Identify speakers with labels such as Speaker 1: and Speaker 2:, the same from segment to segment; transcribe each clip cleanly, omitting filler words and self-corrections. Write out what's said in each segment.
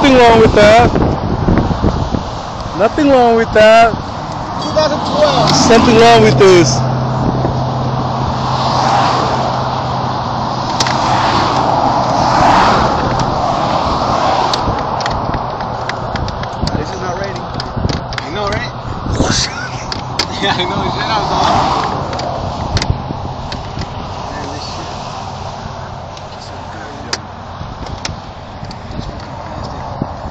Speaker 1: Nothing wrong with that. Nothing wrong with that.
Speaker 2: 2012.
Speaker 1: Something wrong with this.
Speaker 2: This is not ready. I know, right? Yeah, I know. Shit, I was on. Man, this shit. It's so good, yo. It's fucking plastic.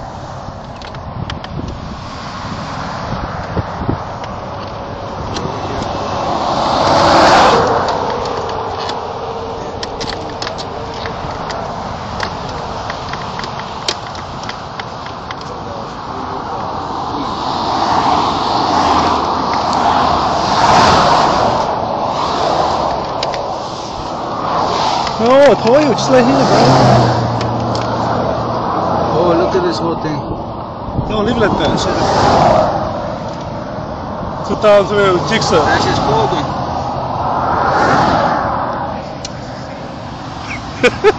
Speaker 1: No, I told you, just let him, bro.
Speaker 2: Oh, look at this whole thing.
Speaker 1: No, leave it like that. 2012 Jigsaw.
Speaker 2: That shit's cool, man.